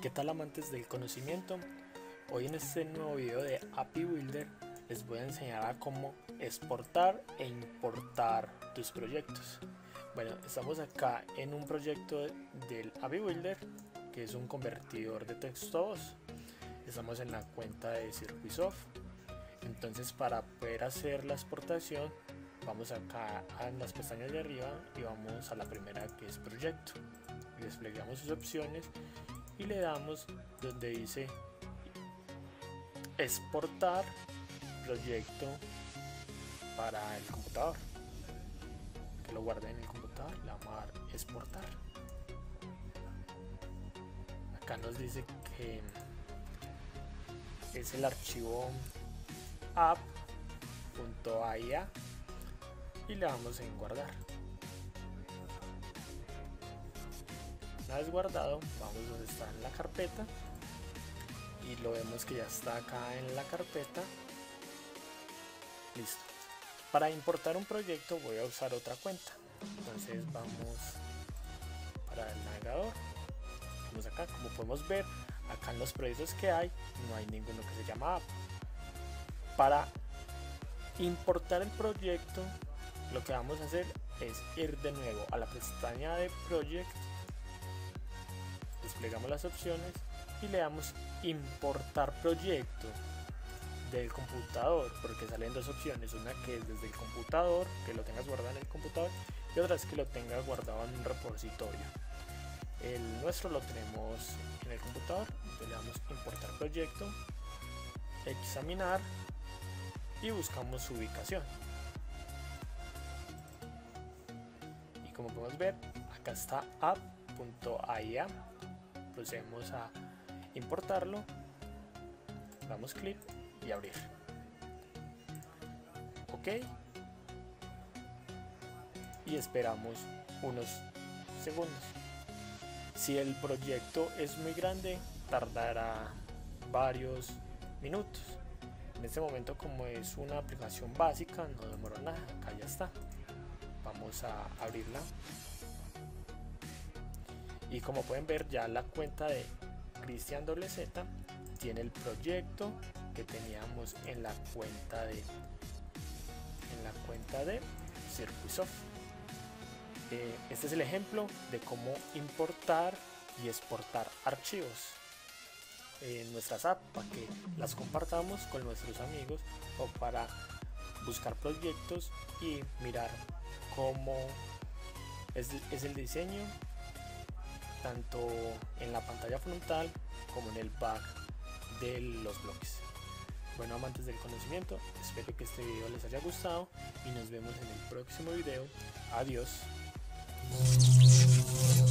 ¿Qué tal, amantes del conocimiento? Hoy en este nuevo video de API Builder les voy a enseñar a cómo exportar e importar tus proyectos. Bueno, estamos acá en un proyecto del API Builder, que es un convertidor de texto a voz. Estamos en la cuenta de Circuisoft. Entonces, para poder hacer la exportación, vamos acá a las pestañas de arriba y vamos a la primera, que es proyecto. Desplegamos sus opciones y le damos donde dice exportar proyecto para el computador, que lo guarde en el computador. Le vamos a dar exportar. Acá nos dice que es el archivo app.aia y le damos en guardar. Una vez guardado, vamos donde está en la carpeta y lo vemos que ya está acá en la carpeta. Listo. Para importar un proyecto voy a usar otra cuenta. Entonces vamos para el navegador. Vamos acá, como podemos ver, acá en los proyectos que hay, no hay ninguno que se llama app. Para importar el proyecto, lo que vamos a hacer es ir de nuevo a la pestaña de Project. Desplegamos las opciones y le damos importar proyecto del computador, porque salen dos opciones: una que es desde el computador, que lo tengas guardado en el computador, y otra es que lo tengas guardado en un repositorio. El nuestro lo tenemos en el computador. Entonces le damos importar proyecto, examinar y buscamos su ubicación. Y como podemos ver, acá está app.aia. Procedemos a importarlo, damos clic y abrir. Ok, y esperamos unos segundos. Si el proyecto es muy grande, tardará varios minutos. En este momento, como es una aplicación básica, no demoró nada. Acá ya está. Vamos a abrirla. Y como pueden ver, ya la cuenta de Cristian WZ tiene el proyecto que teníamos en la cuenta de Circuisoft. Este es el ejemplo de cómo importar y exportar archivos en nuestras apps para que las compartamos con nuestros amigos, o para buscar proyectos y mirar cómo es el diseño, tanto en la pantalla frontal como en el back de los bloques. Bueno, amantes del conocimiento, espero que este video les haya gustado y nos vemos en el próximo video. Adiós.